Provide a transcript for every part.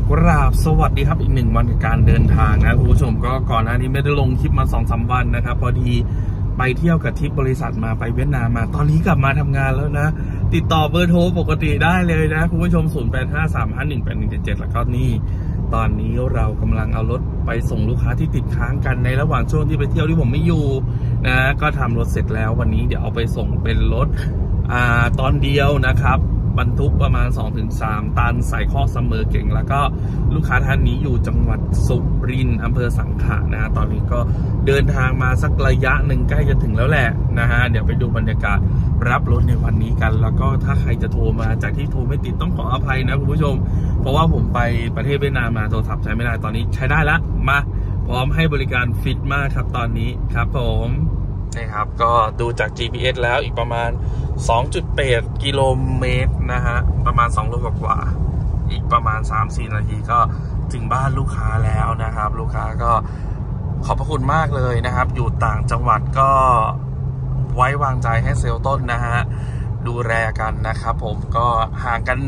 กราบสวัสดีครับอีก1 วันการเดินทางนะคุณผู้ชมก็ก่อนหน้านี้ไม่ได้ลงคลิปมา 2-3 วันนะครับพอดีไปเที่ยวกับทริปบริษัทมาไปเวียดนามมาตอนนี้กลับมาทำงานแล้วนะติดต่อเบอร์โทรปกติได้เลยนะคุณผู้ชม 0853518177 แล้วก็นี่ตอนนี้เรากำลังเอารถไปส่งลูกค้าที่ติดค้างกันในระหว่างช่วงที่ไปเที่ยวที่ผมไม่อยู่นะก็ทำรถเสร็จแล้ววันนี้เดี๋ยวเอาไปส่งเป็นรถตอนเดียวนะครับบรรทุกประมาณ 2-3 ตันใส่ข้อเสมอเก่งแล้วก็ลูกค้าท่านนี้อยู่จังหวัดสุรินทร์อำเภอสังขะนะฮะตอนนี้ก็เดินทางมาสักระยะหนึ่งใกล้จะถึงแล้วแหละนะฮะเดี๋ยวไปดูบรรยากาศรับรถในวันนี้กันแล้วก็ถ้าใครจะโทรมาจากที่โทรไม่ติดต้องขออภัยนะคุณผู้ชมเพราะว่าผมไปประเทศเวียดนามมาโทรศัพท์ใช้ไม่ได้ตอนนี้ใช้ได้แล้วมาพร้อมให้บริการฟิตมากครับตอนนี้ครับผมนี่ครับก็ดูจาก GPS แล้วอีกประมาณ 2.8 กิโลเมตรนะฮะประมาณ2 โลกว่าอีกประมาณ 3-4 นาทีก็ถึงบ้านลูกค้าแล้วนะครับลูกค้าก็ขอบพระคุณมากเลยนะครับอยู่ต่างจังหวัดก็ไว้วางใจให้เซลล์ต้นนะฮะดูแลกันนะครับผมก็ห่างกัน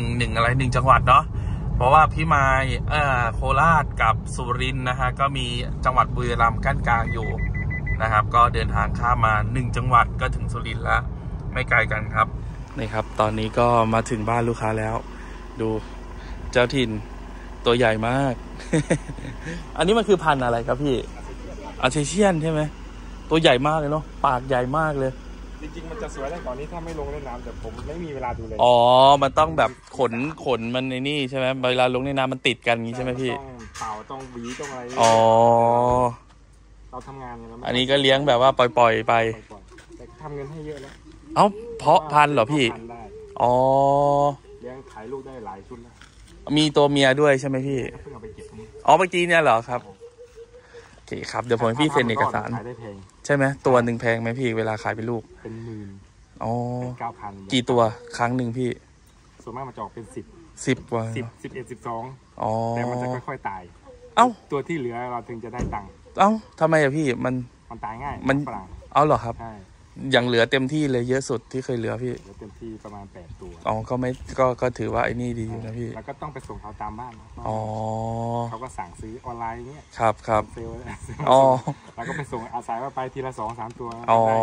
1 จังหวัดเนาะเพราะว่าพี่มายโคราชกับสุรินทร์นะฮะก็มีจังหวัดบุรีรัมย์กั้นกลางอยู่นะครับก็เดินทางข้ามมา1 จังหวัดก็ถึงสุรินทร์แล้วไม่ไกลกันครับนี่ครับตอนนี้ก็มาถึงบ้านลูกค้าแล้วดูเจ้าถิ่นตัวใหญ่มาก อันนี้มันคือพันธุ์อะไรครับพี่อาเซเชียนใช่ไหมตัวใหญ่มากเลยเนาะปากใหญ่มากเลยจริงๆมันจะสวยได้ก่อนนี้ถ้าไม่ลงเล่นน้ำแต่ผมไม่มีเวลาดูเลยอ๋อมันต้องแบบขนมันในนี่ใช่ไหมเวลาลงในน้ำมันติดกันอย่างนี้ใช่ไหมพี่ต้องเป่าต้องหวีต้องอะไรอ๋อเราทำงานเนี่ยอันนี้ก็เลี้ยงแบบว่าปล่อยไปแต่ทำเงินให้เยอะแล้วเอ้าเพาะพันธุ์เหรอพี่อ๋อเลี้ยงขายลูกได้หลายชุดแล้วมีตัวเมียด้วยใช่ไหมพี่เพิ่งเอาไปเก็บอ๋อเมื่อกี้เนี่ยเหรอครับโอเคครับเดี๋ยวผมให้พี่เซ็นเอกสารใช่ไหมตัวหนึ่งแพงไหมพี่เวลาขายเป็นลูกเป็นหมื่นอ๋อ 9,000 กี่ตัวครั้งหนึ่งพี่ส่วนมากมันจะออกเป็น 10 กว่า 10 11 12 อ๋อแต่มันจะค่อยๆตายเอ้าตัวที่เหลือเราถึงจะได้ตังค์เอ้าทำไมอะพี่มันตายง่ายมันเอาเหรอครับใช่อย่างเหลือเต็มที่เลยเยอะสุดที่เคยเหลือพี่เต็มที่ประมาณ8 ตัวอ๋อก็ไม่ก็ถือว่าไอ้นี่ดีอยู่นะพี่แล้วก็ต้องไปส่งเขาตามบ้านอ๋อเขาก็สั่งซื้อออนไลน์อย่างเงี้ยครับเซลล์อ๋อแล้วก็ไปส่งอาศัยว่าไปทีละ 2-3 ตัวอ๋อ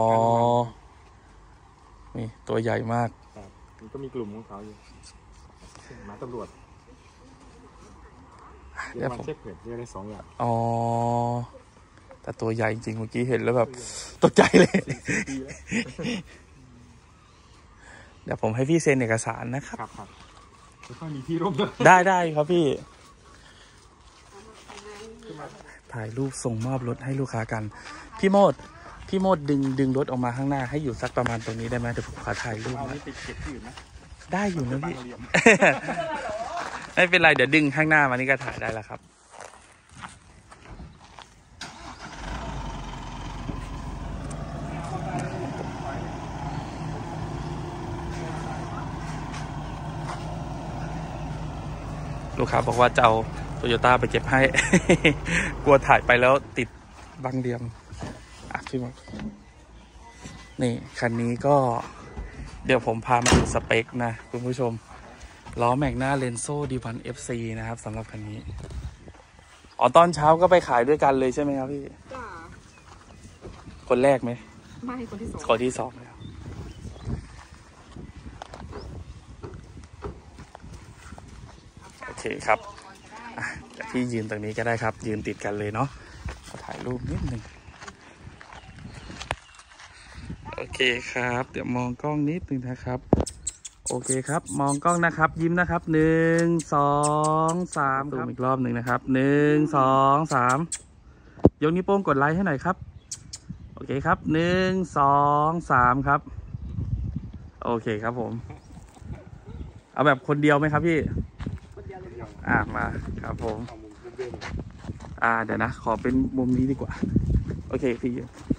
นี่ตัวใหญ่มากมันก็มีกลุ่มของเขาอยู่มาตำรวจเดี๋ยวมาเช็คเผื่อเรียกได้2 อย่างอ๋อแต่ตัวใหญ่จริงเมื่อกี้เห็นแล้วแบบตกใจเลยเดี๋ยวผมให้พี่เซ็นเอกสารนะครับครับแล้วก็มีที่ร่มด้วยได้ครับพี่ถ่ายรูปส่งมอบรถให้ลูกค้ากันพี่โมดดึงรถออกมาข้างหน้าให้อยู่สักประมาณตรงนี้ได้ไหมเดี๋ยวผมขอถ่ายรูปได้อยู่นะพี่ไม่เป็นไรเดี๋ยวดึงข้างหน้ามานี่ก็ถ่ายได้แล้วครับลูกค้าบอกว่าจะเอาโตโยต้าไปเก็บให้ กลัวถ่ายไปแล้วติดบังเดียมพี่มานี่คันนี้ก็เดี๋ยวผมพามาดูสเปคนะคุณผู้ชมล้อแม็กหน้าเลนโซ่D1 FC นะครับสำหรับคันนี้อ๋อตอนเช้าก็ไปขายด้วยกันเลยใช่ไหมครับพี่คนแรกไหมไม่คนที่สองแล้วโอเคครับพี่ยืนตรงนี้ก็ได้ครับยืนติดกันเลยเนาะขอถ่ายรูปนิดนึงโอเคครับเดี๋ยวมองกล้องนิดนึงนะครับโอเคครับมองกล้องนะครับยิ้มนะครับ1 2 3ครับอีกรอบหนึ่งนะครับ1 2 3ยกนิ้วโป้งกดไลค์ให้หน่อยครับโอเคครับ1 2 3ครับโอเคครับผมเอาแบบคนเดียวไหมครับพี่มาครับผมเดี๋ยวนะขอเป็นมุมนี้ดีกว่าโอเคพี่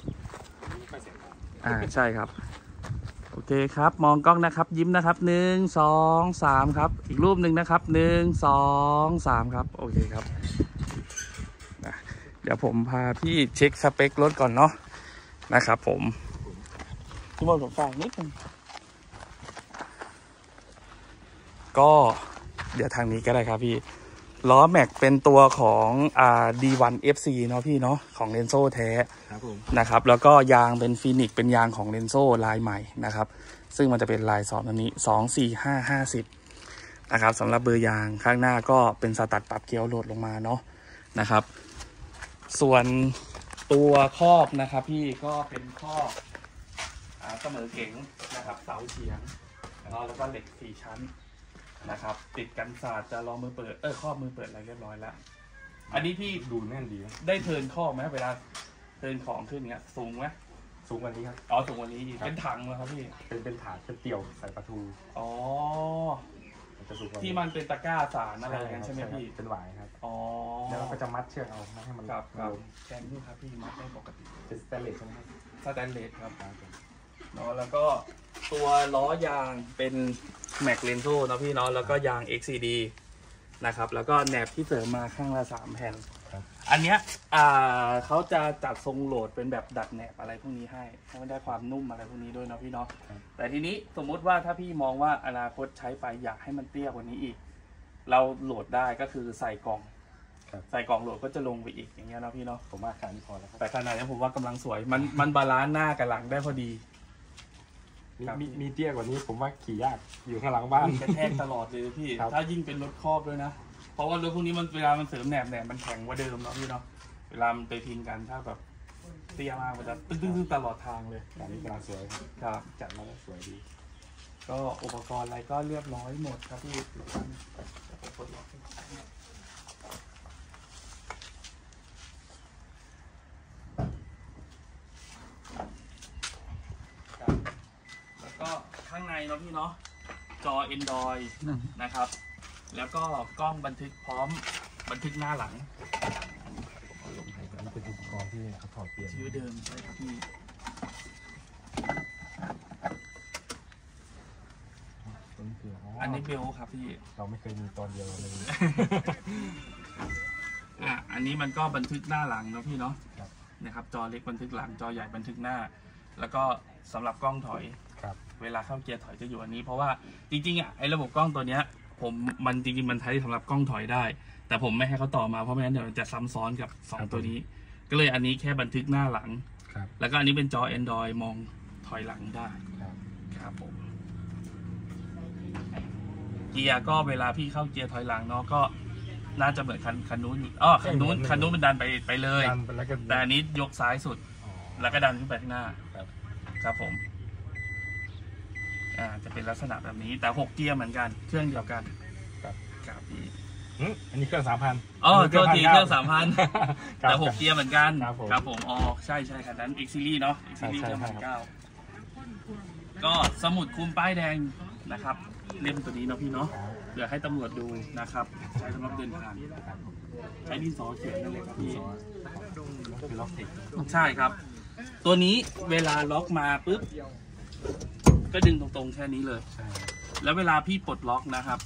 ใช่ครับโอเคครับมองกล้องนะครับยิ้มนะครับ1 2 3ครับอีกรูปหนึ่งนะครับ1 2 3ครับโอเคครับเดี๋ยวผมพาพี่เช็คสเปครถก่อนเนาะนะครับผมพี่มดผมฝากนิดนึงก็เดี๋ยวทางนี้ก็ได้ครับพี่ล้อแม็กเป็นตัวของD1 FC เนาะพี่เนาะของเรนโซ่แท้ครับผมนะครับแล้วก็ยางเป็นฟีนิกเป็นยางของเรนโซ่ลายใหม่นะครับซึ่งมันจะเป็นลาย2ตัวนี้24550นะครับสำหรับเบอร์ยางข้างหน้าก็เป็นสตัดปรับเกียวโหลดลงมาเนาะนะครับส่วนตัวครอบนะครับพี่ก็เป็นครอบเสมอเก๋งนะครับเสาเฉียงแล้วก็เหล็ก4ชั้นนะครับติดกันศาสตร์จะรอมือเปิดครอบมือเปิดอะไรเรียบร้อยแล้วอันนี้พี่ดูแน่นดีได้เทิร์นข้อไหมเวลาเทิร์นของขึ้นเงี้ยสูงไหมสูงกว่านี้ครับสูงกว่านี้เป็นถังเหรอครับพี่เป็นถาดเป็นเตี่ยวใส่ปลาทูที่มันเป็นตะกร้าสารอะไรกันใช่ไหมพี่เป็นหวายครับแล้วเราก็จะมัดเชือกเอาไม่ให้มันครับแกนนี่ครับพี่มัดได้ปกติเป็นสแตนเลสใช่ไหมครับสแตนเลสครับแล้วก็ตัวล้อยางเป็นแม็กเลนโซ่นะพี่เนาะแล้วก็ยาง XCD นะครับแล้วก็แหนบที่เสริมมาข้างละ3แผ่นอันเนี้ยเขาจะจัดทรงโหลดเป็นแบบดัดแหนบอะไรพวกนี้ให้ได้ความนุ่มอะไรพวกนี้ด้วยนะพี่เนาะแต่ทีนี้สมมุติว่าถ้าพี่มองว่าอนาคตใช้ไปอยากให้มันเตี้ยกว่านี้อีกเราโหลดได้ก็คือใส่กล่องโหลดก็จะลงไปอีกอย่างเงี้ยนะพี่เนาะผมว่าขนาดนี้พอแล้วแต่ขนาดนี้ผมว่ากำลังสวยมันบาลานซ์หน้ากับหลังได้พอดีมีเตี้ยกว่านี้ผมว่าขี่ยากอยู่ข้างหลังบ้านกระแทกตลอดเลยพี่ถ้ายิ่งเป็นรถครอบด้วยนะเพราะว่ารถพวกนี้มันเวลามันเสริมแหนบมันแข็งกว่าเดิมเนาะพี่เนาะเวลามันไปพิงกันถ้าแบบเตี้ยมากมันจะตึ้งตลอดทางเลยอันนี้กำลังสวยครับจัดมาแล้วสวยดีก็อุปกรณ์อะไรก็เรียบร้อยหมดครับพี่แล้วก็ข้างในเนาะพี่เนาะจอ Android นะครับแล้วก็กล้องบันทึกพร้อมบันทึกหน้าหลังอันนี้เป็นอุปกรณ์ที่เขาถอดเปลี่ยนชื่อเดิมใช่ครับพี่อันนี้เบลครับพี่เราไม่เคยมีตอนเดียวเลยอันนี้มันก็บันทึกหน้าหลังนะพี่เนาะนะครับจอเล็กบันทึกหลังจอใหญ่บันทึกหน้าแล้วก็สำหรับกล้องถอยเวลาเข้าเกียร์ถอยจะอยู่อันนี้เพราะว่าจริงๆไอ้ระบบกล้องตัวเนี้ยมันจริงๆมันใช้สำหรับกล้องถอยได้แต่ผมไม่ให้เขาต่อมาเพราะไม่งั้นเดี๋ยวจะซ้ำซ้อนกับ2ตัวนี้ก็เลยอันนี้แค่บันทึกหน้าหลังแล้วก็อันนี้เป็นจอ Android มองถอยหลังได้ครับผมเกียร์ก็เวลาพี่เข้าเกียร์ถอยหลังเนาะก็น่าจะเหมือนคันนู้นคันนู้นมันดันไปเลยแต่อันนี้ยกซ้ายสุดแล้วก็ดันขึ้นไปข้างหน้าครับผมจะเป็นลักษณะแบบนี้แต่6เกียร์เหมือนกันเครื่องเดียวกันครับพี่อันนี้เครื่อง 3,000 โทษทีเครื่อง 3,000แต่6เกียร์เหมือนกันครับผมใช่คันนั้น X Series เนาะ X Series เครื่อง9ก็สมุดคุมป้ายแดงนะครับเล่มตัวนี้เนาะพี่เนาะเดี๋ยวให้ตำรวจดูนะครับใช้สำหรับเดินทางใช้ดินสอเขียนนั่นเลยครับพี่ใช่ครับตัวนี้เวลาล็อกมาปุ๊บก็ดึงตรงๆแค่นี้เลยแล้วเวลาพี่ปลดล็อกนะครับ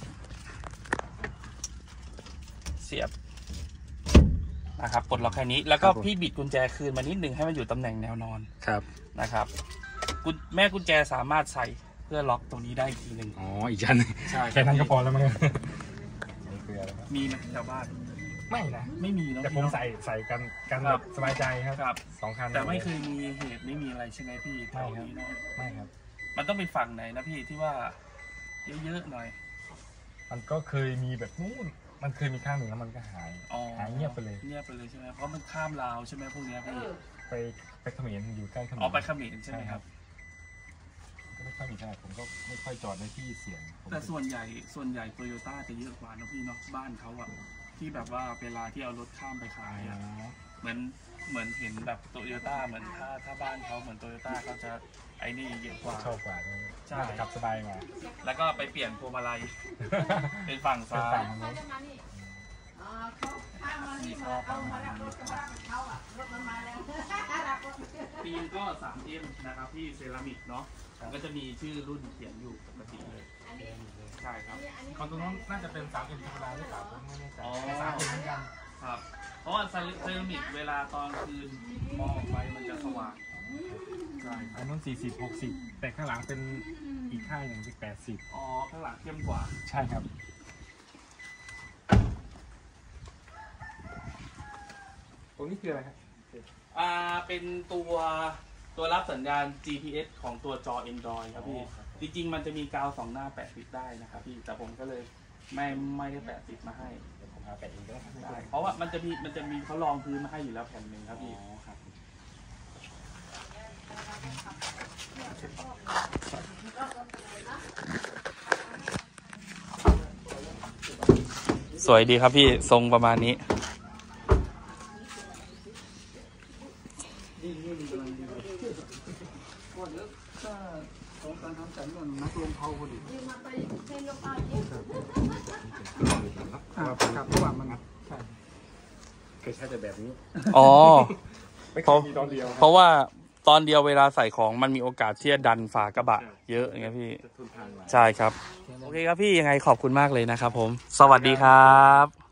เสียบนะครับปลดล็อกแค่นี้แล้วก็พี่บิดกุญแจคืนมานิดนึงให้มันอยู่ตำแหน่งแนวนอนนะครับแม่กุญแจสามารถใส่เพื่อล็อกตรงนี้ได้อีกทีหนึ่งอีกชั้นใช่แค่นั้นก็พอแล้วมั้งมีไหมแถวบ้านไม่นะไม่มีเนาะแต่ผมใส่กันแบบสบายใจครับ2 คันแต่ไม่เคยมีเหตุไม่มีอะไรใช่ไหมพี่แถวนี้เนาะไม่ครับมันต้องไปฝั่งไหนนะพี่ที่ว่าเยอะๆหน่อยมันก็เคยมีแบบนู้นมันเคยมีข้างหนึ่งแล้วมันก็หายเงียบไปเลยใช่ไหมเพราะมันข้ามลาวใช่ไหมพวกนี้พี่ไปเขมรอยู่ใกล้เขมรไปเขมรใช่ไหมครับก็ไม่ค่อยมีขนาดผมก็ไม่ค่อยจอดในที่เสี่ยงแต่ส่วนใหญ่โตโยต้าจะเยอะกว่านะพี่เนาะบ้านเขาอะที่แบบว่าเวลาที่เอารถข้ามไปขายอะเหมือนเห็นแบบโตโยต้าเหมือนถ้าบ้านเขาเหมือนโตโยต้าเขาจะไอ้นี่เยอะกว่าชอบกว่าใช่ขับสบายกว่าแล้วก็ไปเปลี่ยนพวงมาลัยเป็นฝั่งซ้ายปีนก็ 3M นะครับที่เซรามิกเนาะก็จะมีชื่อรุ่นเขียนอยู่ปกติเลยใช่ครับตรงนั้นน่าจะเป็น 3M ธรรมดาหรือเปล่าผมไม่แน่ใจ3M เหมือนกันครับเพราะว่าเซรามิกเวลาตอนคืนมองไปมันจะสว่างใช่อันนั้น40-60แต่ข้างหลังเป็นอีกค่ายหนึ่งที่80 ข้างหลังเข้มกว่าใช่ครับรงนี้คืออะไรครับเป็นตัวรับสัญญาณ GPS ของตัวจอ Android ครับพี่ จริงๆมันจะมีกาว2 หน้าแปะติดได้นะครับพี่แต่ผมก็เลยไม่ได้แปะติดมาให้ผมหาแปะเองได้เพราะว่ามันจะมีเขารองพื้นมาให้อยู่แล้วแผ่นหนึ่งครับพี่สวยดีครับพี่ทรงประมาณนี้ครับเพราะว่ามันเคยใช้แต่แบบนี้อ๋อไม่เคยมีตอนเดียวเพราะว่าตอนเดียวเวลาใส่ของมันมีโอกาสที่จะดันฝากระบะเยอะอย่างเงี้ยพี่ใช่ครับโอเคครับพี่ยังไงขอบคุณมากเลยนะครับผมสวัสดีครับ